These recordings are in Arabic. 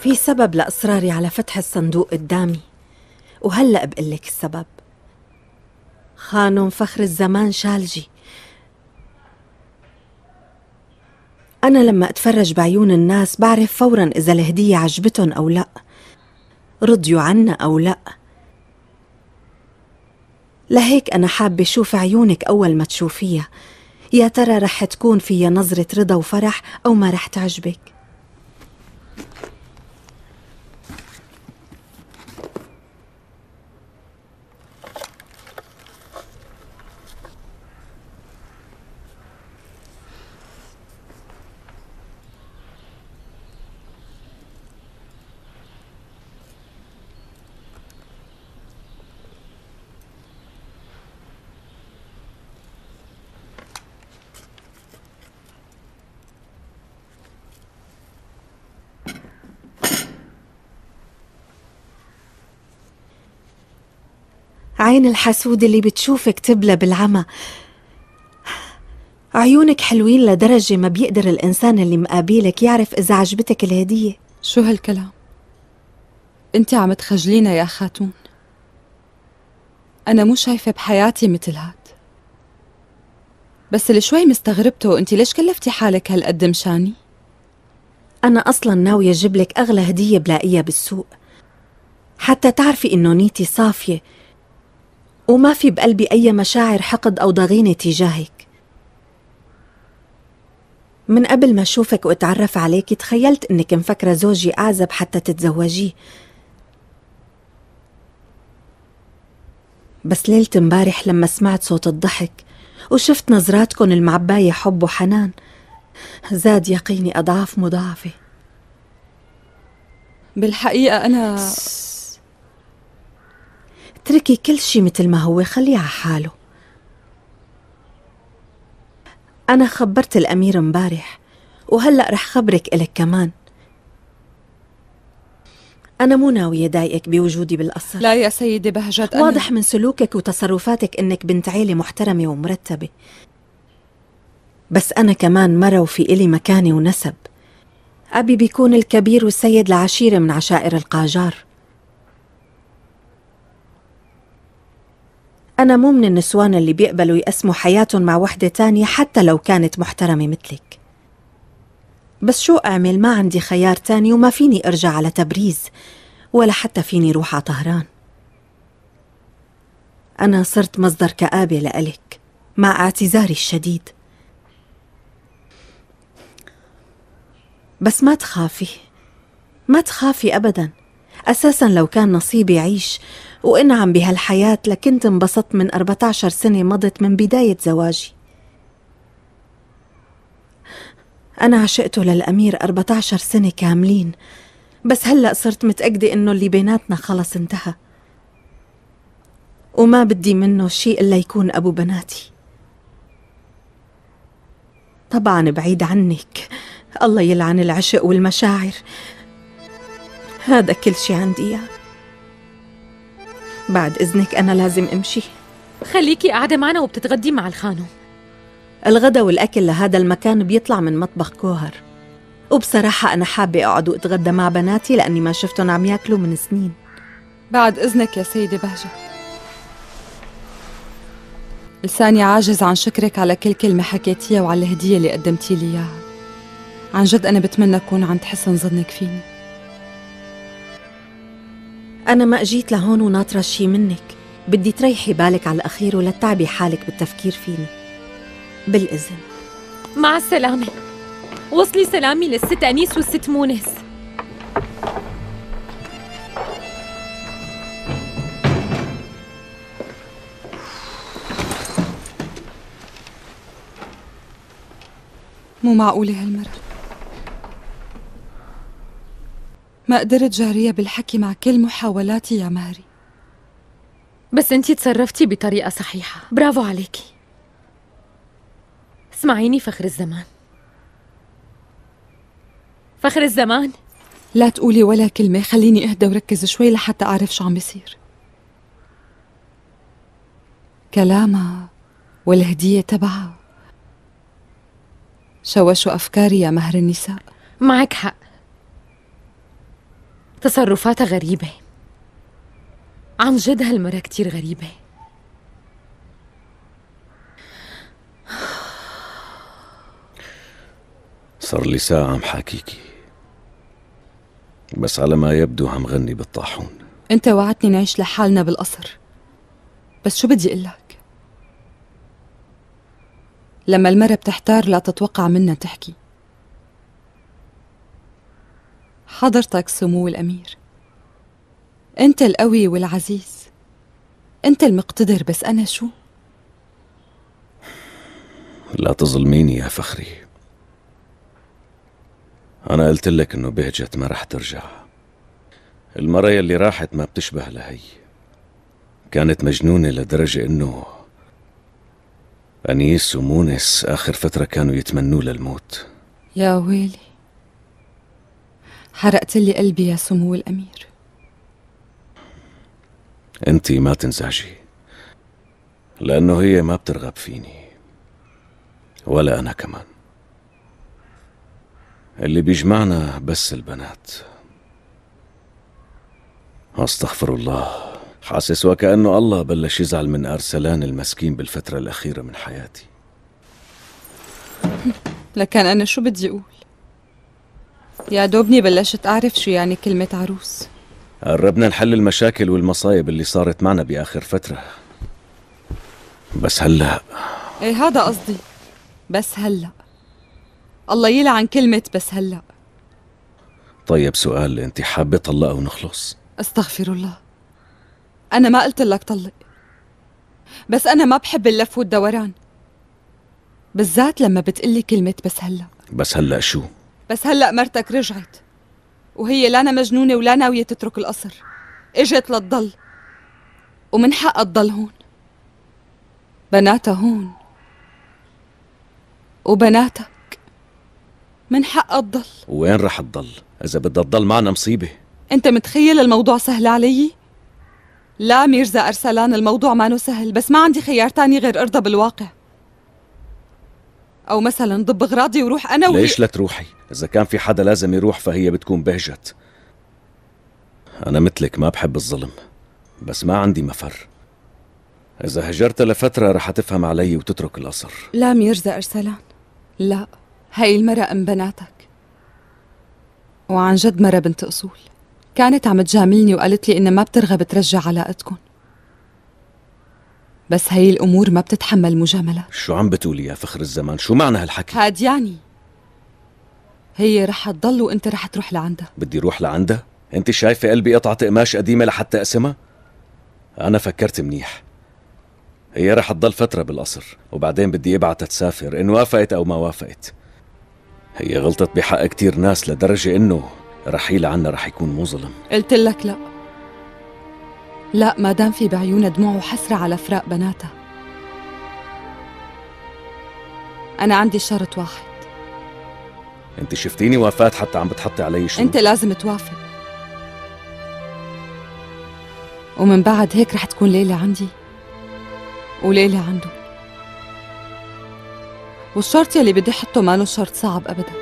في سبب لإصراري على فتح الصندوق قدامي، وهلأ بقلك السبب. خانم فخر الزمان شالجي. أنا لما أتفرج بعيون الناس بعرف فوراً إذا الهدية عجبتهم أو لأ، رضيوا عنا أو لأ. لهيك أنا حابة أشوف عيونك أول ما تشوفيها، يا ترى رح تكون فيها نظرة رضا وفرح أو ما رح تعجبك. عين الحسود اللي بتشوفك تبلى بالعمى. عيونك حلوين لدرجة ما بيقدر الإنسان اللي مقابلك يعرف إذا عجبتك الهدية. شو هالكلام؟ انت عم تخجلينا يا خاتون. أنا مو شايفة بحياتي مثل هاد. بس اللي شوي مستغربته، انت ليش كلفتي حالك هالقد مشاني؟ أنا أصلاً ناوية أجيب لك أغلى هدية بلاقيها بالسوق، حتى تعرفي إنه نيتي صافية وما في بقلبي أي مشاعر حقد أو ضغينة تجاهك. من قبل ما أشوفك وأتعرف عليك تخيلت إنك مفكرة زوجي أعزب حتى تتزوجيه، بس ليلة امبارح لما سمعت صوت الضحك وشفت نظراتكن المعباية حب وحنان زاد يقيني أضعاف مضاعفة. بالحقيقة أنا اتركي كل شي مثل ما هو، خليه على حاله. أنا خبرت الأمير امبارح وهلأ رح خبرك إلك كمان. أنا مو ناوية ضايقك بوجودي بالقصر. لا يا سيدة بهجت، أنا واضح من سلوكك وتصرفاتك إنك بنت عيلة محترمة ومرتبة، بس أنا كمان مرة وفي إلي مكانة ونسب. أبي بيكون الكبير والسيد لعشيرة من عشائر القاجار. أنا مو من النسوان اللي بيقبلوا يقسموا حياتهم مع وحدة تانية حتى لو كانت محترمة مثلك. بس شو أعمل، ما عندي خيار تاني وما فيني أرجع على تبريز ولا حتى فيني روح على طهران. أنا صرت مصدر كآبة لإلك مع اعتذاري الشديد. بس ما تخافي، ما تخافي أبداً. أساساً لو كان نصيبي عيش وأنعم بهالحياة لكنت انبسطت من 14 سنة مضت من بداية زواجي. أنا عشقته للأمير 14 سنة كاملين، بس هلأ صرت متأكدة إنه اللي بيناتنا خلص انتهى، وما بدي منه شيء إلا يكون أبو بناتي. طبعاً بعيد عنك، الله يلعن العشق والمشاعر، هذا كل شي عندي إياه. بعد إذنك أنا لازم أمشي. خليكي قاعدة معنا وبتتغدي مع الخانم. الغدا والأكل لهذا المكان بيطلع من مطبخ كوهر، وبصراحة أنا حابة أقعد وأتغدى مع بناتي لأني ما شفتهم عم ياكلوا من سنين. بعد إذنك يا سيدة بهجت، لساني عاجز عن شكرك على كل كلمة حكيتيها وعلى الهدية اللي قدمتي لي إياها. عن جد أنا بتمنى أكون عند حسن ظنك فيني. أنا ما أجيت لهون وناطرة شي منك، بدي تريحي بالك على الأخير ولا تتعبي حالك بالتفكير فيني. بالإذن. مع السلامة. وصلي سلامي للست أنيس والست مونس. مو معقولة هالمرة، ما قدرت جارية بالحكي مع كل محاولاتي يا مهري. بس انتي تصرفتي بطريقة صحيحة، برافو عليكي. اسمعيني فخر الزمان، فخر الزمان. لا تقولي ولا كلمة، خليني اهدى وركز شوي لحتى أعرف شو عم بيصير. كلامها والهدية تبعها شوشوا أفكاري يا مهر النساء. معك حق، تصرفاتها غريبة، عن جد هالمرة كتير غريبة. صار لي ساعة عم حاكيكي، بس على ما يبدو عم غني بالطاحون. انت وعدتني نعيش لحالنا بالقصر، بس شو بدي اقلك؟ لما المرة بتحتار لا تتوقع منا تحكي. حضرتك سمو الأمير، انت القوي والعزيز، انت المقتدر، بس أنا شو؟ لا تظلميني يا فخري، أنا قلت لك إنه بهجت ما رح ترجع. المرة يلي راحت ما بتشبه لهي، كانت مجنونة لدرجة إنه أنيس ومونس آخر فترة كانوا يتمنوا للموت. يا ويلي، حرقت لي قلبي يا سمو الأمير. انتي ما تنزعجي، لأنه هي ما بترغب فيني، ولا أنا كمان. اللي بيجمعنا بس البنات. أستغفر الله، حاسس وكأنه الله بلش يزعل من أرسلان المسكين بالفترة الأخيرة من حياتي. لكن أنا شو بدي أقول؟ يا دوبني بلشت أعرف شو يعني كلمة عروس. قربنا نحل المشاكل والمصايب اللي صارت معنا بآخر فترة، بس هلأ ايه هذا قصدي، بس هلأ. الله يلعن كلمة بس هلأ. طيب سؤال، انت حابة طلقة ونخلص؟ استغفر الله، أنا ما قلت لك طلق، بس أنا ما بحب اللف والدوران، بالذات لما بتقلي كلمة بس هلأ. بس هلأ شو؟ بس هلأ مرتك رجعت، وهي لا أنا مجنونة ولا ناوية تترك القصر، إجت لتضل، ومن حقها تضل هون. بناتها هون، وبناتك من حقها تضل. وين رح تضل؟ إذا بدها تضل معنا مصيبة. أنت متخيل الموضوع سهل علي؟ لا ميرزا أرسلان، الموضوع ما سهل، بس ما عندي خيار تاني غير أرضى بالواقع، أو مثلا ضب أغراضي وروح أنا وهي. ليش لا تروحي؟ إذا كان في حدا لازم يروح فهي بتكون بهجت. أنا مثلك ما بحب الظلم، بس ما عندي مفر. إذا هجرت لفترة رح تفهم علي وتترك القصر. لا ميرزا أرسلان، لا، هاي المرة أم بناتك، وعن جد مرة بنت أصول. كانت عم تجاملني وقالت لي إنها ما بترغب ترجع علاقتكم، بس هاي الأمور ما بتتحمل مجاملة. شو عم بتقولي يا فخر الزمان؟ شو معنى هالحكي؟ هاد يعني هي رح تضل وانت رح تروح لعندها. بدي روح لعندها؟ انت شايفة قلبي قطعة قماش قديمة لحتى اقسمها؟ أنا فكرت منيح، هي رح تضل فترة بالقصر، وبعدين بدي ابعتها تسافر إن وافقت أو ما وافقت. هي غلطت بحق كتير ناس لدرجة إنه رحيل عنا رح يكون مو ظلم. قلت لك لا، لا، ما دام في بعيونها دموع وحسرة على فراق بناتها. أنا عندي شرط واحد. انت شفتيني وافات حتى عم بتحطي علي شروط؟ أنت لازم توافق، ومن بعد هيك رح تكون ليلة عندي وليلة عنده. والشرط يلي بدي حطه مانو شرط صعب أبدا.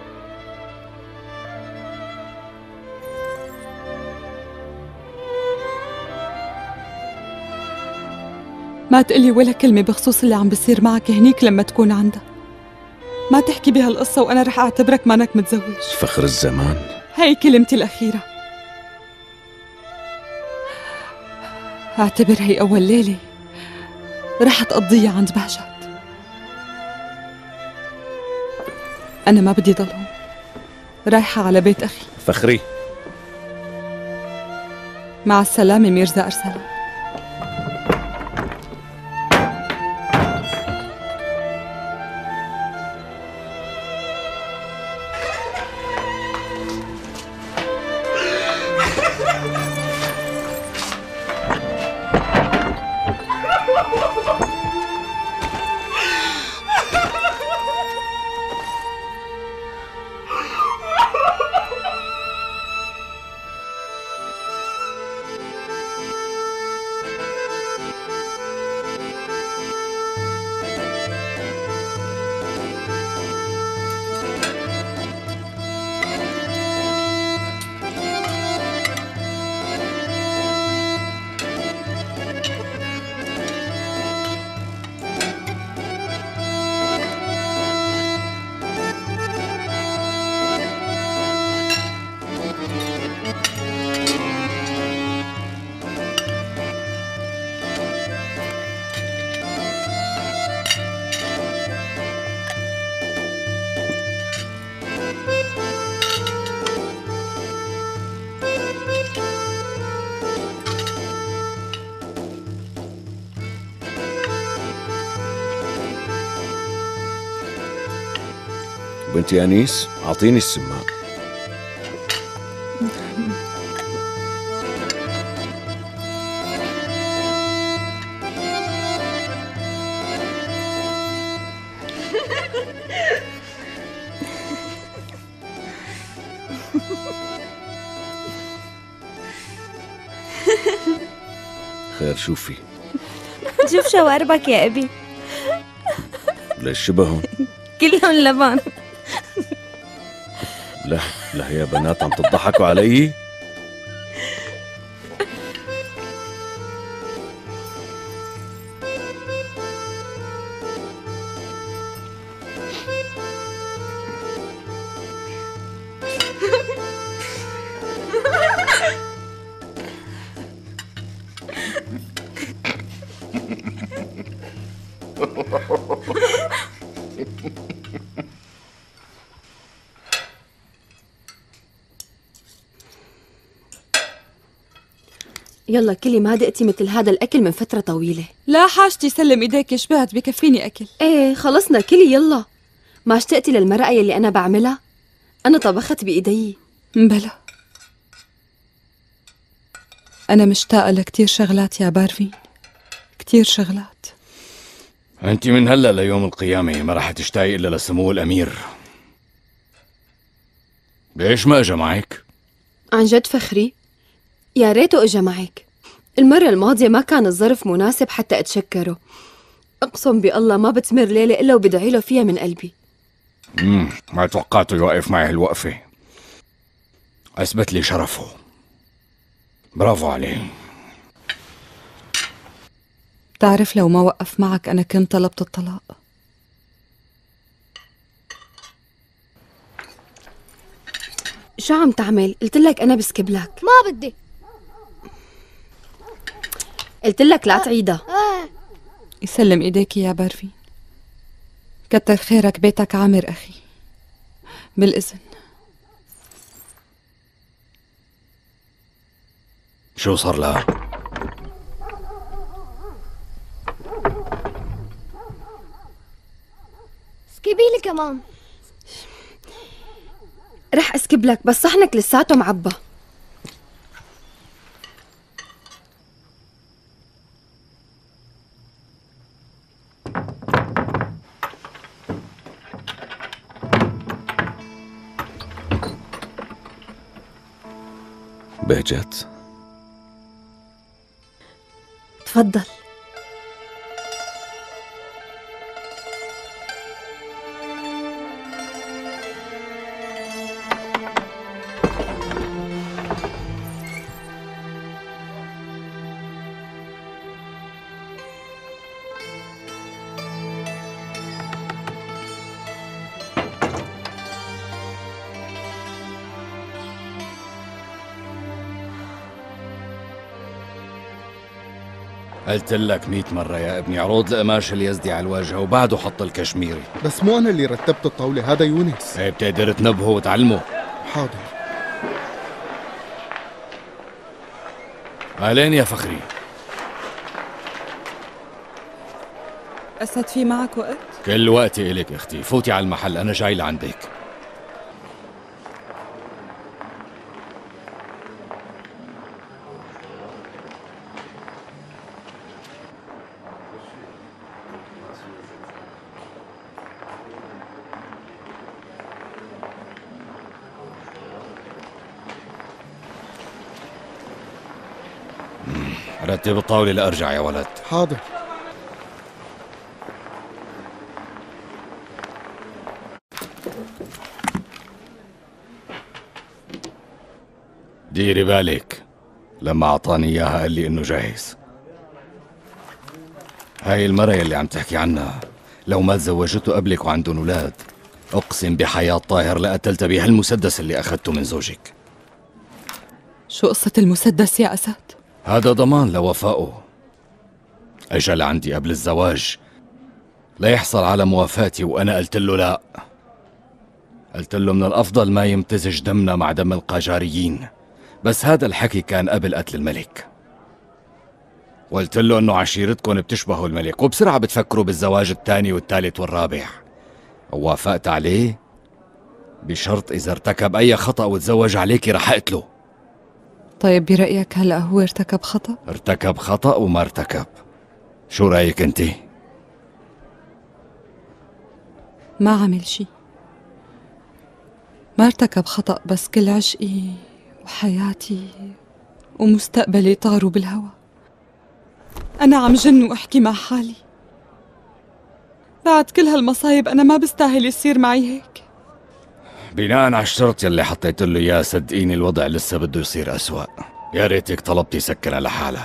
ما تقلي ولا كلمة بخصوص اللي عم بيصير معك هنيك لما تكون عندها. ما تحكي بهالقصة وأنا رح أعتبرك مانك متزوج. فخر الزمان، هاي كلمتي الأخيرة. اعتبر هي أول ليلة رح تقضيها عند بهجت. أنا ما بدي ضل هون، رايحة على بيت أخي. فخري، مع السلامة ميرزا أرسلان. وبنتي أنيس أعطيني السماء. خير شو في؟ شوف شواربك يا أبي، ليش شبههم؟ كلهم لبن. لا يا بنات عم تضحكوا علي؟ يلا كلي، ما دقتي مثل هذا الأكل من فترة طويلة. لا حاجتي، سلم ايديك، شبعت بكفيني أكل. ايه خلصنا، كلي يلا. ما اشتقتي للمرقة يلي أنا بعملها؟ أنا طبخت بإيدي. بلا، أنا مشتاقة لكتير شغلات يا بارفين، كتير شغلات. انت من هلا ليوم القيامة ما رح تشتاقي إلا لسمو الأمير. ليش ما أجا معك؟ عن جد فخري؟ يا ريته اجا معك. المرة الماضية ما كان الظرف مناسب حتى اتشكره. اقسم بالله ما بتمر ليلة الا وبدعي له فيها من قلبي. ما توقعته يوقف معي هالوقفة. اثبت لي شرفه، برافو عليه. بتعرف لو ما وقف معك أنا كنت طلبت الطلاق. شو عم تعمل؟ قلت لك انا بسكبلك. ما بدي. قلت لك لا تعيدها. يسلم ايديك يا بارفين، كتر خيرك، بيتك عامر أخي. بالإذن. شو صار لها؟ سكيبيلي كمان. رح اسكبلك بس صحنك لساته معبى. بهجت تفضل. قلت لك 100 مرة يا ابني، عروض القماش اليزدي على الواجهة وبعده حط الكشميري. بس مو أنا اللي رتبت الطاولة، هذا يونس. ايه بتقدر تنبهه وتعلمه. حاضر. أهلين يا فخري. أسد في معك وقت؟ كل وقتي إلك اختي، فوتي على المحل أنا جاي لعندك. رتب الطاولة لأرجع يا ولد. حاضر. ديري بالك، لما أعطاني إياها قال لي إنه جاهز. هاي المرة يلي عم تحكي عنها لو ما تزوجته قبلك وعندهم أولاد، أقسم بحياة طاهر لقتلت بهالمسدس اللي أخذته من زوجك. شو قصة المسدس يا أسد؟ هذا ضمان لوفائه. اجا لعندي قبل الزواج ليحصل على موافاتي وأنا قلت له لا. قلت له من الأفضل ما يمتزج دمنا مع دم القاجاريين، بس هذا الحكي كان قبل قتل الملك. وقلت له إنه عشيرتكم بتشبهوا الملك وبسرعة بتفكروا بالزواج الثاني والثالث والرابع، ووافقت عليه بشرط إذا ارتكب أي خطأ وتزوج عليكي رح أقتله. طيب برأيك هلأ هو ارتكب خطأ؟ ارتكب خطأ وما ارتكب، شو رأيك انتي؟ ما عمل شي، ما ارتكب خطأ، بس كل عشقي وحياتي ومستقبلي طاروا بالهوا. أنا عم جن وأحكي مع حالي، بعد كل هالمصايب أنا ما بستاهل يصير معي هيك. بناء على الشرط يلي حطيت له اياه صدقيني الوضع لسه بده يصير أسوأ. يا ريتك طلبتي سكرها لحالها.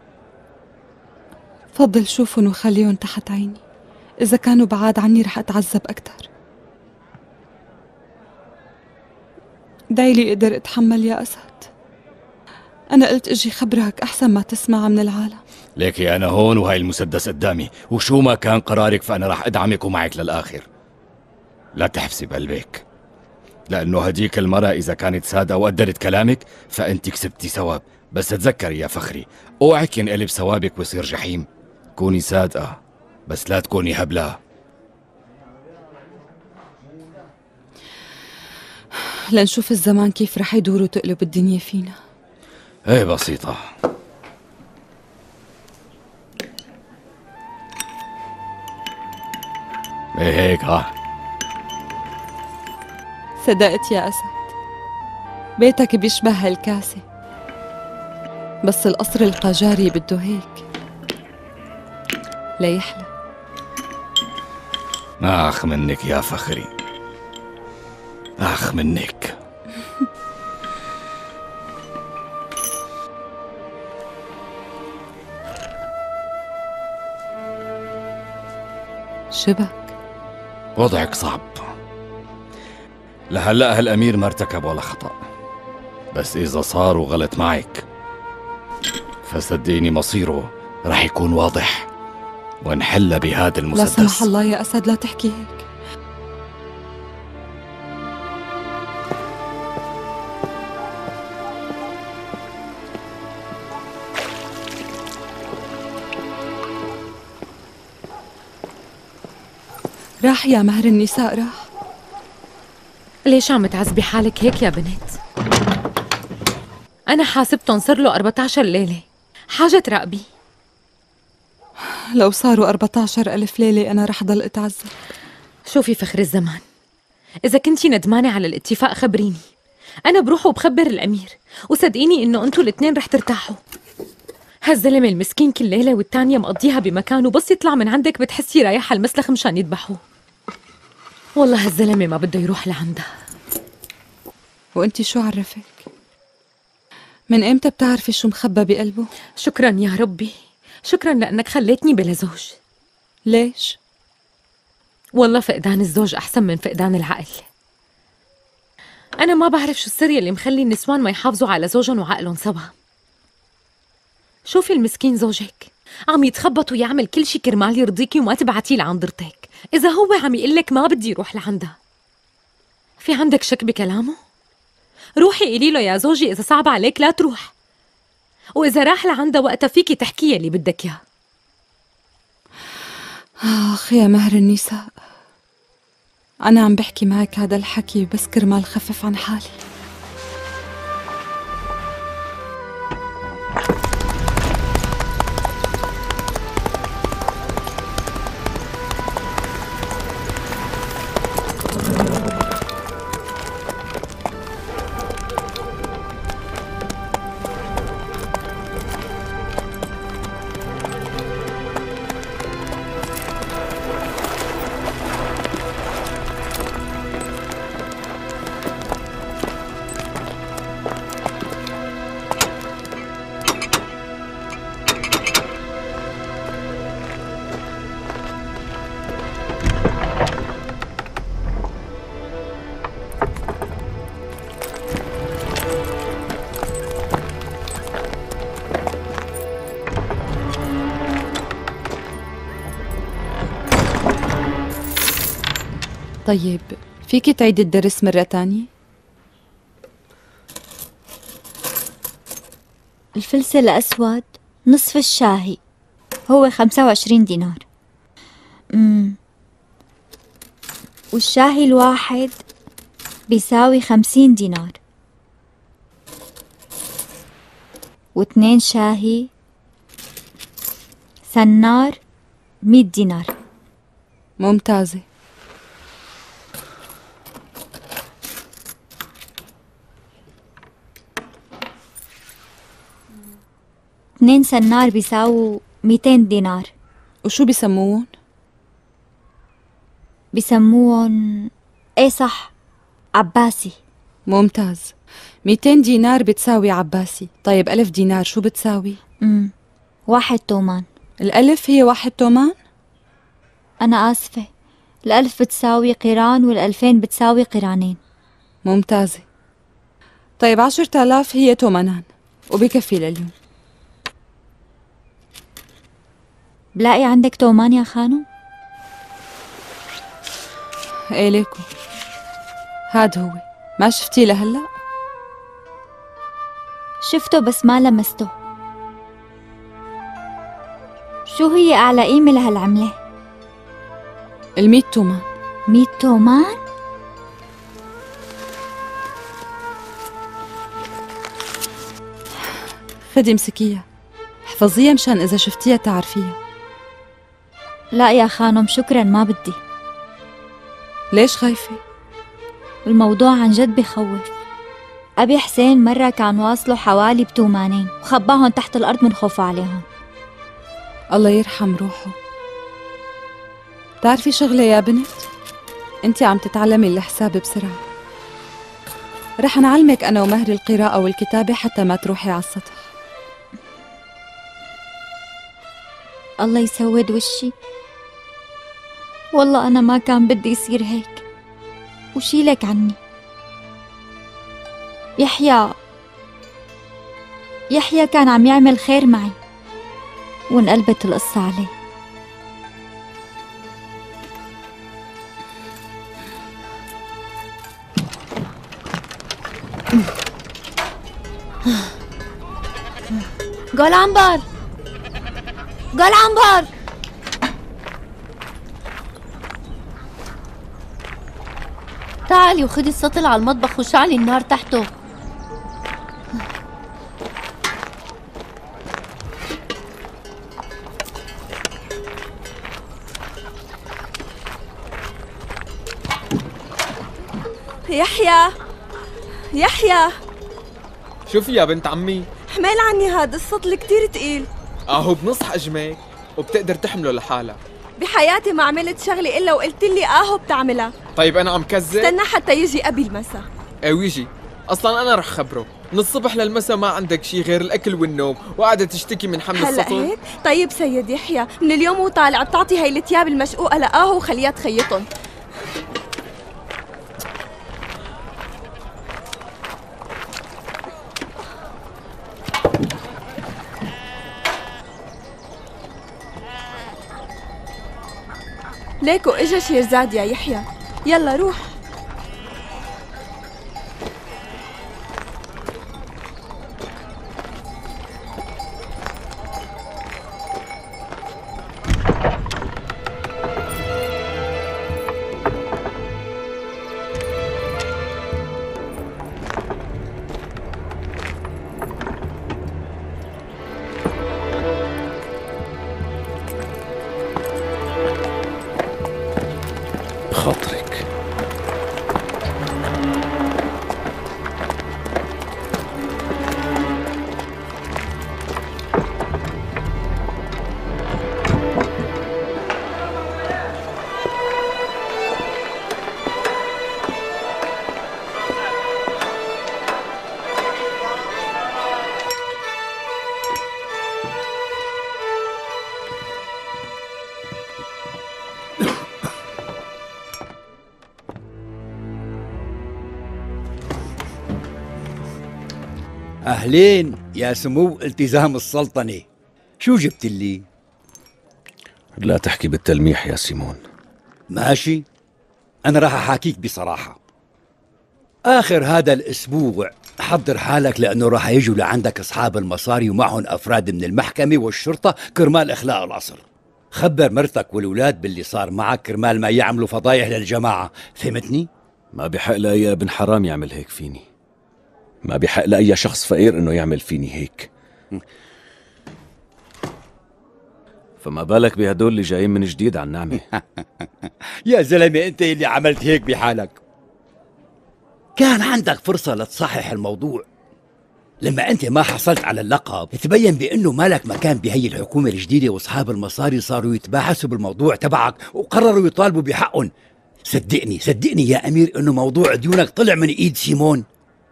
فضل شوفن وخليهم تحت عيني، إذا كانوا بعاد عني رح أتعذب أكتر. دايلي قدر أتحمل يا أسد. أنا قلت أجي خبرك أحسن ما تسمع من العالم. ليكي أنا هون وهاي المسدس قدامي، وشو ما كان قرارك فأنا رح أدعمك ومعك للآخر. لا تحبسي بقلبك، لأنه هديك المرة إذا كانت صادقة وقدرت كلامك فأنت كسبتي ثواب. بس تذكري يا فخري، اوعك ينقلب ثوابك ويصير جحيم. كوني صادقة بس لا تكوني هبلة. لنشوف الزمان كيف رح يدور وتقلب الدنيا فينا. ايه بسيطة. ايه هيك ها. صدقت يا أسد، بيتك بيشبه هالكاسة، بس القصر القجاري بده هيك ليحلى. آخ منك يا فخري، آخ منك. شبك وضعك صعب. لهلأ هالأمير ما ارتكب ولا خطأ، بس إذا صار وغلط معك فصدقيني مصيره رح يكون واضح ونحل بهذا المسدس. لا سمح الله يا أسد لا تحكي هيك. راح يا مهر النساء راح. ليش عم تعذبي حالك هيك يا بنت؟ أنا حاسبتن صار له 14 ليلة، حاجة تراقبي. لو صاروا 14,000 ليلة أنا رح ضل أتعذب. شوفي فخر الزمان، إذا كنتي ندمانة على الاتفاق خبريني، أنا بروح وبخبر الأمير، وصدقيني إنه أنتوا الاثنين رح ترتاحوا. هالزلمة المسكين كل ليلة والتانية مقضيها بمكانه، بس يطلع من عندك بتحسي رايحة المسلخ مشان يذبحوه. والله هالزلمة ما بده يروح لعندها. وأنتي شو عرفك؟ من إمتى بتعرفي شو مخبى بقلبه؟ شكرا يا ربي، شكرا لأنك خليتني بلا زوج. ليش؟ والله فقدان الزوج أحسن من فقدان العقل. أنا ما بعرف شو السر يلي مخلي النسوان ما يحافظوا على زوجهم وعقلهم سوا. شوفي المسكين زوجك عم يتخبط ويعمل كل شي كرمال يرضيكي وما تبعتيه لعندرتك، إذا هو عم يقلك ما بدي يروح لعندها. في عندك شك بكلامه؟ روحي قولي له يا زوجي إذا صعب عليك لا تروح، وإذا راح لعندها وقتها فيكي تحكي اللي بدك إياه. آخ يا مهر النساء، أنا عم بحكي معك هذا الحكي بس كرمال خفف عن حالي. طيب فيكي تعيد الدرس مرة تانية؟ الفلس الأسود نصف الشاهي هو 25 دينار. والشاهي الواحد بيساوي 50 دينار، و2 شاهي سنار 100 دينار. ممتازة. اثنين سنار بيساووا 200 دينار. وشو بيسموهم؟ بيسموهم ايه صح، عباسي. ممتاز. 200 دينار بتساوي عباسي. طيب 1000 دينار شو بتساوي؟ 1 تومان. الألف هي 1 تومان؟ أنا آسفة، ال1000 بتساوي قيران وال2000 بتساوي قيرانين. ممتازة. طيب 10,000 هي تومنان وبكفي لليوم. بلاقي عندك تومان يا خانم؟ ايه ليكو، هاد هو. ما شفتيه لهلأ؟ شفته بس ما لمسته. شو هي أعلى قيمة لهالعملة؟ 100 تومان. 100 تومان؟ خدي امسكيها، احفظيها مشان إذا شفتيها تعرفيها. لا يا خانم شكرا، ما بدي. ليش خايفة؟ الموضوع عن جد بخوف. أبي حسين مرة كان واصله حوالي بتومانين وخباهم تحت الأرض من خوفه عليهم. الله يرحم روحه. بتعرفي شغلة يا بنت؟ انت عم تتعلمي الحساب بسرعة. رح نعلمك أنا ومهر القراءة والكتابة حتى ما تروحي على السطح. الله يسود وشي، والله أنا ما كان بدي يصير هيك. وشيلك عني. يحيى كان عم يعمل خير معي وانقلبت القصة عليه. قول عنبر، قول عنبر. تعالي وخدي السطل على المطبخ وشعلي النار تحته. يحيى شوفي يا بنت عمي، حمل عني هذا السطل كتير تقيل. اهو بنص حجمك وبتقدر تحمله لحالها. بحياتي ما عملت شغلة إلا وقلت لي اهو بتعملها. طيب أنا عم كذب؟ استنى حتى يجي أبي المسا. ايه ويجي، أصلا أنا رح خبره، من الصبح للمسا ما عندك شي غير الأكل والنوم وقاعدة تشتكي من حمل هلا السطل. هيك؟ طيب سيد يحيى، من اليوم وطالع بتعطي هاي الثياب المشقوقة لآهو وخليها تخيطن. ليكو اجا شيرزاد يا يحيى، يلا روح. خاطرك. أهلين يا سمو التزام السلطنة، شو جبت لي؟ لا تحكي بالتلميح يا سيمون. ماشي، أنا راح أحاكيك بصراحة. آخر هذا الأسبوع حضر حالك لأنه راح يجوا لعندك أصحاب المصاري ومعهم أفراد من المحكمة والشرطة كرمال إخلاء العصر. خبر مرتك والولاد باللي صار معك كرمال ما يعملوا فضايح للجماعة، فهمتني؟ ما بحق لأي ابن حرام يعمل هيك فيني. ما بحق لأي شخص فقير إنه يعمل فيني هيك. فما بالك بهدول اللي جايين من جديد على النعمة. يا زلمة أنت اللي عملت هيك بحالك. كان عندك فرصة لتصحح الموضوع. لما أنت ما حصلت على اللقب تبين بأنه مالك مكان بهي الحكومة الجديدة، وأصحاب المصاري صاروا يتباحثوا بالموضوع تبعك وقرروا يطالبوا بحقهم. صدقني يا أمير إنه موضوع ديونك طلع من إيد سيمون.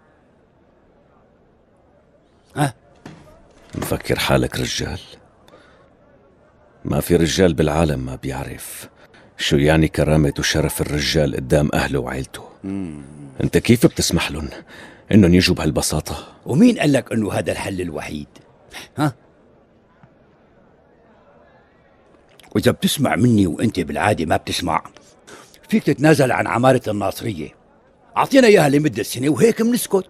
ها؟ مفكر حالك رجال؟ ما في رجال بالعالم ما بيعرف شو يعني كرامة وشرف الرجال قدام أهله وعيلته. أنت كيف بتسمح لهم إنهم يجوا بهالبساطة؟ ومين قال لك إنه هذا الحل الوحيد؟ ها؟ وإذا بتسمع مني وأنت بالعادة ما بتسمع، فيك تتنازل عن عمارة الناصرية. أعطينا إياها لمدة سنة وهيك بنسكت.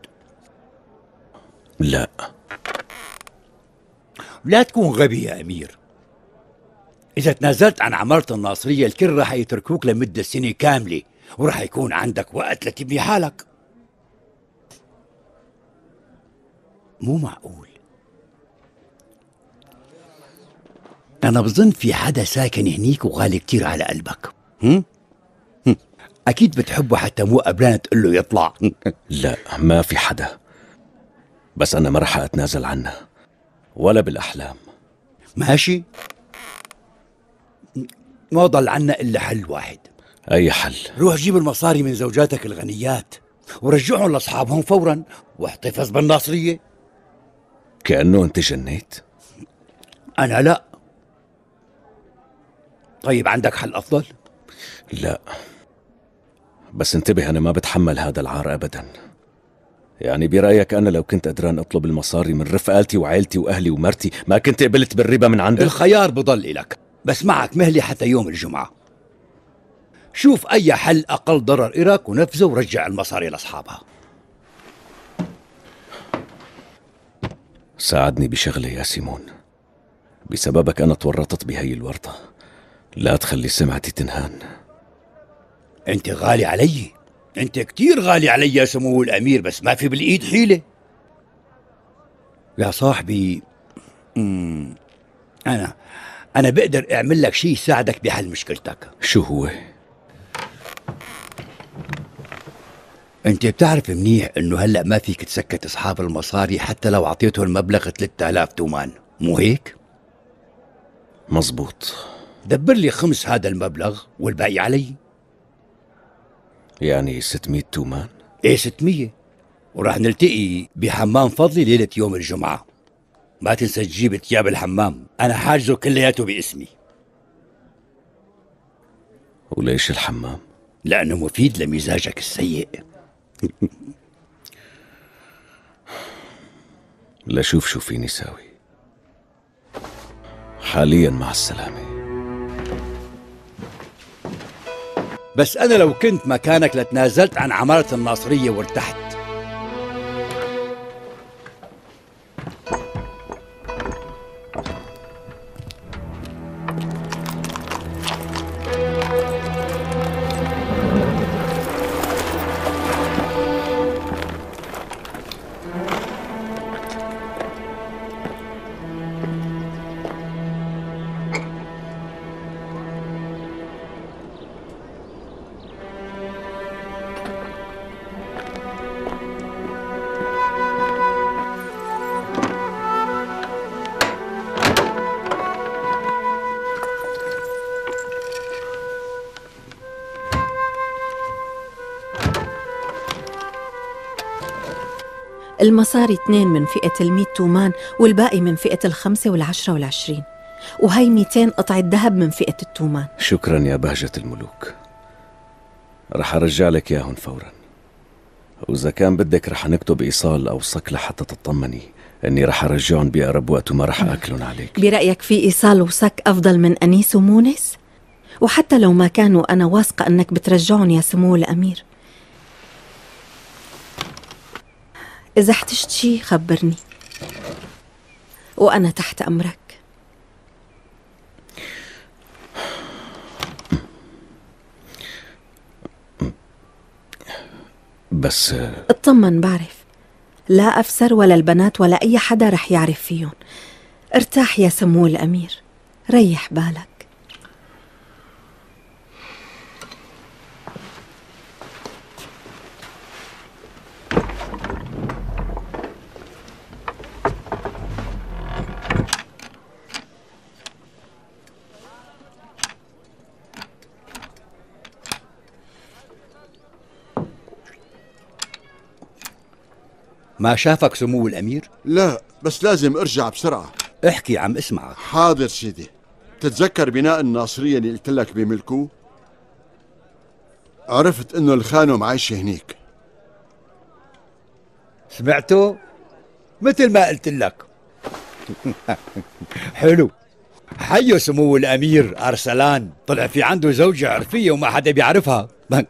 لا تكون غبي يا أمير. إذا تنازلت عن عمارة الناصرية الكل راح يتركوك لمدة سنة كاملة، وراح يكون عندك وقت لتبني حالك. مو معقول. أنا بظن في حدا ساكن هنيك وغالي كتير على قلبك. أكيد بتحبه حتى مو قبلان تقول له يطلع. لا، ما في حدا، بس أنا ما رح أتنازل عنه ولا بالأحلام. ماشي، ما ضل عنا إلا حل واحد. أي حل؟ روح جيب المصاري من زوجاتك الغنيات ورجعهم لأصحابهم فورا، واحتفظ بالناصرية. كأنه أنت جنيت. أنا لا. طيب عندك حل أفضل؟ لا، بس انتبه، أنا ما بتحمل هذا العار أبدا. يعني برأيك أنا لو كنت قدران أطلب المصاري من رفقاتي وعائلتي وأهلي ومرتي ما كنت قبلت بالربا من عندك؟ الخيار بضل إلك، بس معك مهلة حتى يوم الجمعة. شوف أي حل أقل ضرر إلك ونفذه ورجع المصاري لأصحابها. ساعدني بشغلة يا سيمون، بسببك أنا تورطت بهي الورطة. لا تخلي سمعتي تنهان. أنت غالي علي، أنت كتير غالي علي يا سمو الأمير، بس ما في بالإيد حيلة. يا صاحبي، أنا بقدر أعمل لك شيء يساعدك بحل مشكلتك. شو هو؟ أنت بتعرف منيح إنه هلأ ما فيك تسكت أصحاب المصاري حتى لو أعطيتهم المبلغ 3000 تومان، مو هيك؟ مزبوط. دبر لي خمس هذا المبلغ والباقي علي. يعني 600 تومان؟ إيه 600، وراح نلتقي بحمام فضلي ليلة يوم الجمعة. ما تنسى تجيب ثياب الحمام، أنا حاجزه كلياته باسمي. وليش الحمام؟ لأنه مفيد لمزاجك السيء. لشوف شو فيني ساوي. حاليا مع السلامة. بس أنا لو كنت مكانك لتنازلت عن عمارة الناصرية وارتحت. المصاري 2 من فئة 100 تومان والباقي من فئة 5 و10 و20، وهي 200 قطعة ذهب من فئة التومان. شكرا يا بهجة الملوك، رح أرجع لك إياهم فورا. وإذا كان بدك رح نكتب إيصال أو صك لحتى تطمني إني رح أرجعهم بأقرب وقت وما رح أكلهم عليك. برأيك في إيصال وصك أفضل من أنيس ومونس؟ وحتى لو ما كانوا أنا واثقة أنك بترجعهم يا سمو الأمير. إذا احتجت شي خبرني وأنا تحت أمرك. بس اطمن، بعرف لا أفسر ولا البنات ولا أي حدا رح يعرف فيهم. ارتاح يا سمو الأمير، ريح بالك. ما شافك سمو الأمير؟ لا، بس لازم ارجع بسرعة. احكي عم اسمعك. حاضر سيدي. تتذكر بناء الناصرية اللي قلت لك بملكه؟ عرفت انه الخانم عايشة هنيك. سمعته؟ مثل ما قلت لك. حلو. حيو سمو الأمير أرسلان، طلع في عنده زوجة عرفية وما حدا بيعرفها.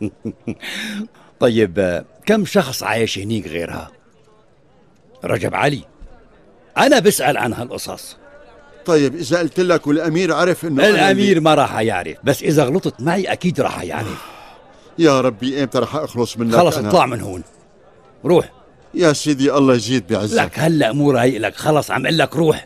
طيب كم شخص عايش هنيك غيرها؟ رجب علي، أنا بسأل عن هالقصص. طيب إذا قلت لك والأمير عرف إنه الأمير ما راح يعرف، بس إذا غلطت معي أكيد راح يعرف. يا ربي إمتى راح أخلص منك؟ خلص اطلع من هون، روح. يا سيدي الله يزيد بعزك. لك هلا مو رايق لك، خلص عم اقول لك روح.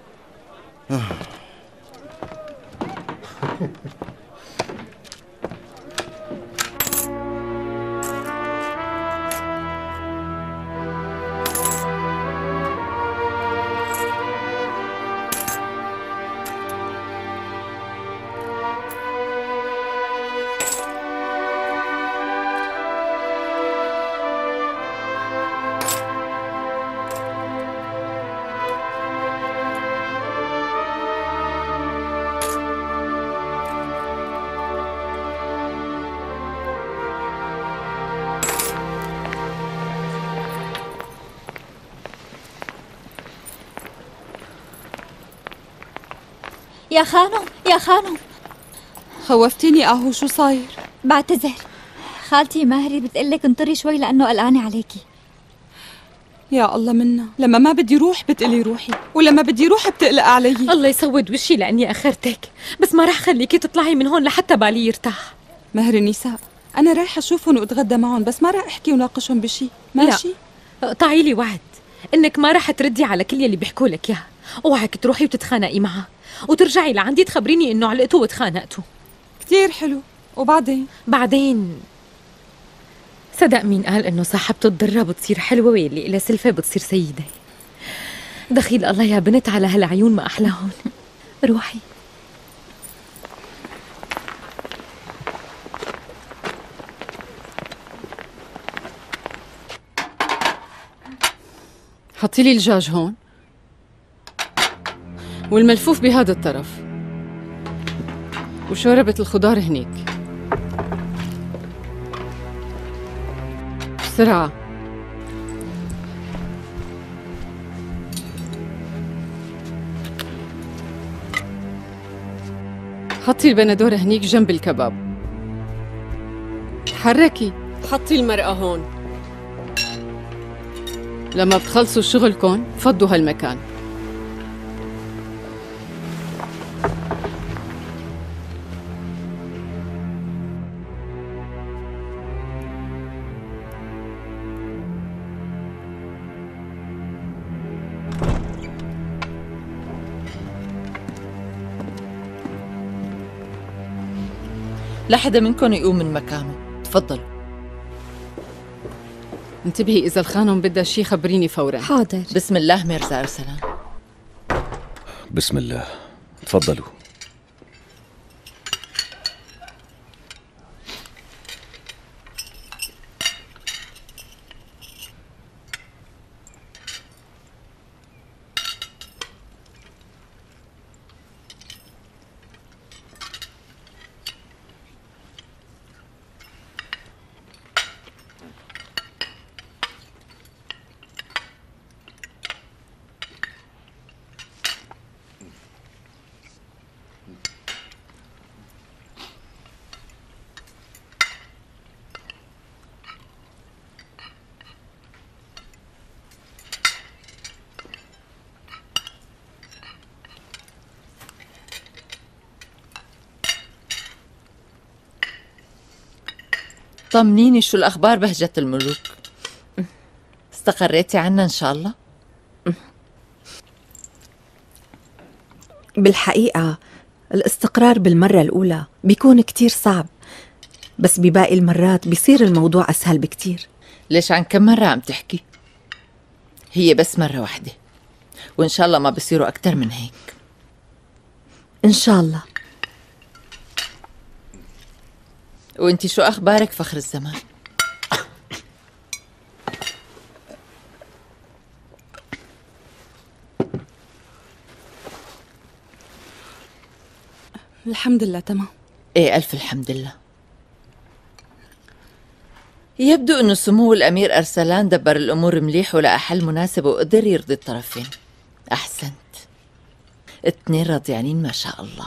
يا خانم، يا خانم. خوفتيني اهو، شو صاير؟ بعتذر، خالتي ماهري بتقلك انطري شوي لأنه قلقانة عليكي. يا الله منا، لما ما بدي روح بتقلي روحي، ولما بدي روح بتقلق علي. الله يسود وشي لأني أخرتك، بس ما رح خليكي تطلعي من هون لحتى بالي يرتاح. مهر النساء، أنا رايحة أشوفهم وأتغدى معهم، بس ما راح أحكي وناقشهم بشي، ماشي؟ لا، اقطعي لي وعد إنك ما رح تردي على كل يلي بيحكوا لك إياه، اوعك تروحي وتتخانقي معها وترجعي لعندي تخبريني إنه علقتوا وتخانقتوا. كتير حلو. بعدين صدق مين قال إنه صاحبته الضرة بتصير حلوة واللي إلها سلفة بتصير سيدة. دخيل الله يا بنت على هالعيون ما أحلاهن. روحي. حطي لي الدجاج هون والملفوف بهذا الطرف وشوربة الخضار هنيك. بسرعة. حطي البندورة هنيك جنب الكباب. تحركي. حطي المرقة هون. لما بتخلصوا شغلكن فضوا هالمكان. لا حدا منكم يقوم من مكانه، تفضلوا. انتبهي إذا الخانم بدها شي خبريني فورا. حاضر. بسم الله ميرزا أرسلان. بسم الله، تفضلوا. طمنيني شو الأخبار بهجة الملوك؟ استقريتي عنا إن شاء الله؟ بالحقيقة الاستقرار بالمرة الأولى بيكون كتير صعب، بس بباقي المرات بيصير الموضوع أسهل بكتير. ليش عن كم مرة عم تحكي؟ هي بس مرة واحدة، وإن شاء الله ما بصيروا أكتر من هيك. إن شاء الله. وإنتي شو أخبارك فخر الزمان؟ الحمد لله تمام. إيه ألف الحمد لله. يبدو أنه سمو الأمير أرسلان دبر الأمور مليح ولقى حل مناسب وقدر يرضي الطرفين. أحسنت، اتنين راضيانين ما شاء الله.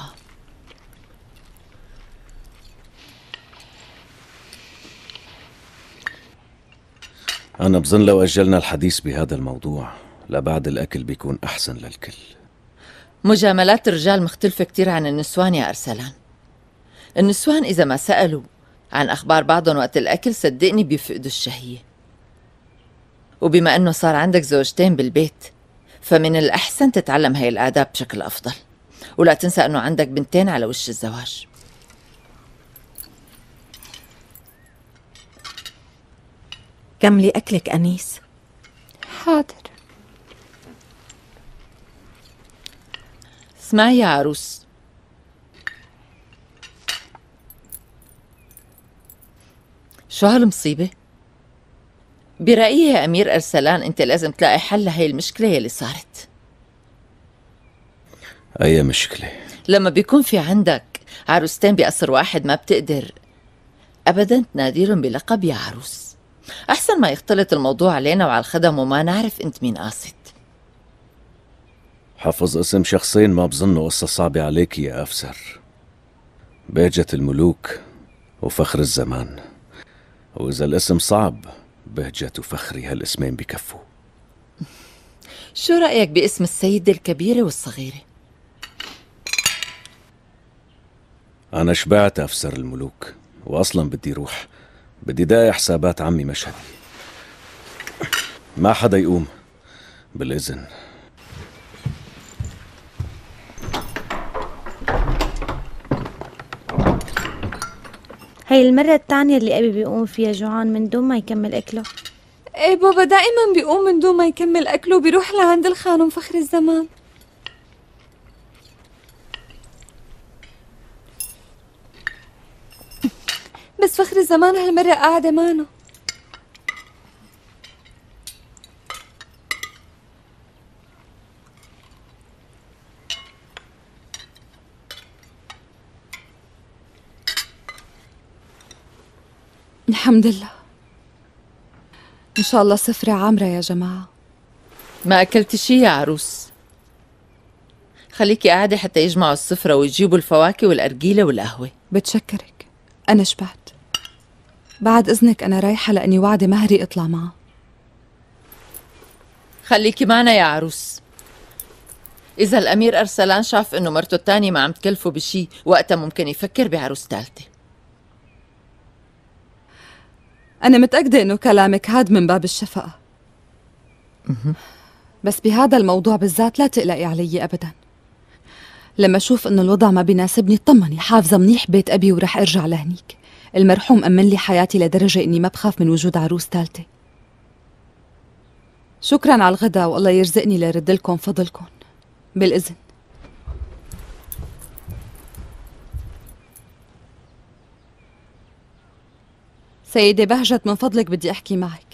أنا بظن لو أجلنا الحديث بهذا الموضوع لبعد الأكل بيكون أحسن للكل. مجاملات الرجال مختلفة كتير عن النسوان يا أرسلان. النسوان إذا ما سألوا عن أخبار بعضهم وقت الأكل صدقني بيفقدوا الشهية. وبما أنه صار عندك زوجتين بالبيت فمن الأحسن تتعلم هاي الآداب بشكل أفضل، ولا تنسى أنه عندك بنتين على وش الزواج. كملي أكلك أنيس. حاضر. اسمعي يا عروس، شو هالمصيبة؟ برأيي يا أمير أرسلان أنت لازم تلاقي حل لهي المشكلة يلي صارت. أي مشكلة؟ لما بيكون في عندك عروستين بقصر واحد ما بتقدر أبدا تناديلهم بلقب يا عروس. أحسن ما يختلط الموضوع علينا وعلى الخدم وما نعرف أنت مين قاصد. حفظ اسم شخصين ما بظنه قصة صعبة عليك يا أفسر. بهجة الملوك وفخر الزمان، وإذا الاسم صعب بهجة وفخري هالاسمين بكفوا. شو رأيك باسم السيدة الكبيرة والصغيرة؟ أنا شبعت أفسر الملوك، وأصلا بدي روح، بدي داعي حسابات عمي مشهدي. ما حدا يقوم بالإذن. هي المرة الثانية اللي أبي بيقوم فيها جوعان من دون ما يكمل أكله. ايه بابا دائما بيقوم من دون ما يكمل أكله وبيروح لعند الخانم فخر الزمان. بس فخر الزمان هالمرة قاعدة معنا. الحمد لله. إن شاء الله سفرة عامرة يا جماعة. ما أكلت شي يا عروس؟ خليكي قاعدة حتى يجمعوا السفرة ويجيبوا الفواكه والأرجيلة والقهوة. بتشكرك، أنا شبعت. بعد إذنك أنا رايحة لأني وعدي مهري أطلع معه. خليكي معنا يا عروس. إذا الأمير أرسلان شاف إنه مرته التانية ما عم تكلفه بشي وقتها ممكن يفكر بعروس ثالثة. أنا متأكدة إنه كلامك هاد من باب الشفقة. بس بهذا الموضوع بالذات لا تقلقي علي أبدا. لما أشوف إنه الوضع ما بيناسبني اطمني، حافظة منيح بيت أبي ورح أرجع لهنيك. المرحوم أمن لي حياتي لدرجة إني ما بخاف من وجود عروس ثالثة. شكرا على الغداء والله يرزقني ليرد لكم فضلكم. بالإذن. سيدة بهجت من فضلك بدي أحكي معك.